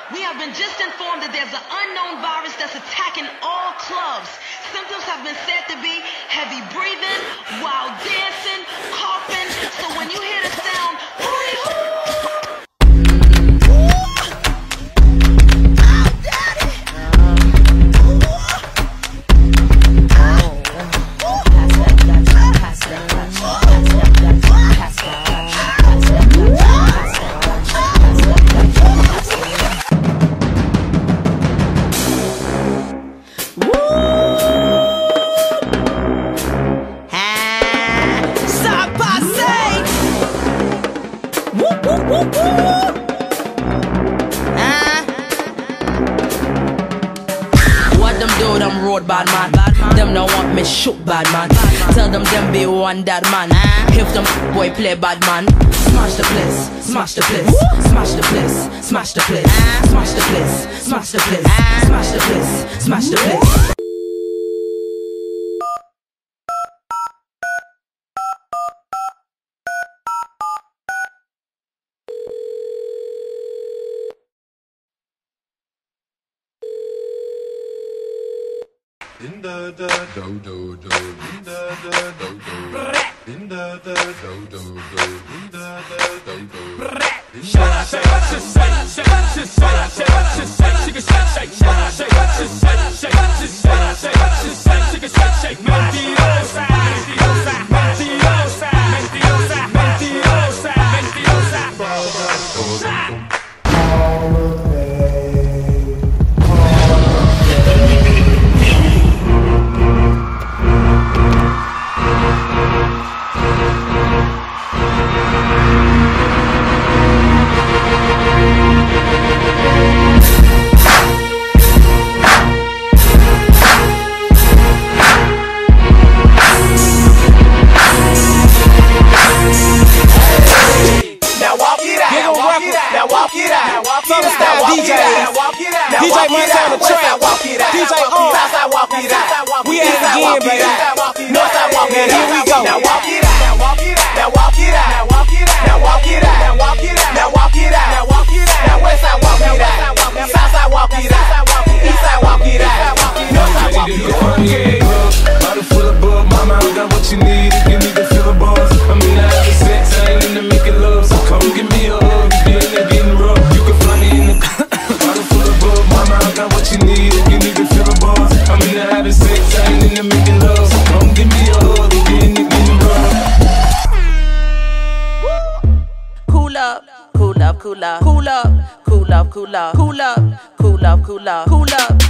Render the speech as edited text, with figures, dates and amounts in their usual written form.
We have been just informed that there's an unknown virus that's attacking all clubs. Symptoms have been said to be heavy breathing, wild dancing, coughing. So when you hear the sound, hooty hoo! Bad man, them no want me shoot bad man. Tell them be one that man. If them boy play bad man, smash the place, smash the place, smash the place, smash the place, smash the place, smash the place, smash the place, smash the place. In the do do do in the do do in the do do in the do We at it again, baby. Northside walk it out. Here we go. Now walk it out. Now walk it out. Now walk it out. Now walk it out. Now walk it out. Now walk it out. Now walk it out. Now walk it out. Now westside walk it out. Now southside walk it out. Eastside walk it out. Northside walk it out. Bottle full of bug, mama, I got what you need. If you need to feel the buzz, I mean I have sex, I ain't into making love, so come give me a hug. If you in there getting rough, you can find me in the bottle full of bug, mama, I got what you need. If you need to feel the buzz, I mean I have sex, I ain't into making love, so come give me a hug. If you in there getting rough. Cool up, cool up, cool up, cool up, cool up, cool up, cool up, cool up, cool up, cool up.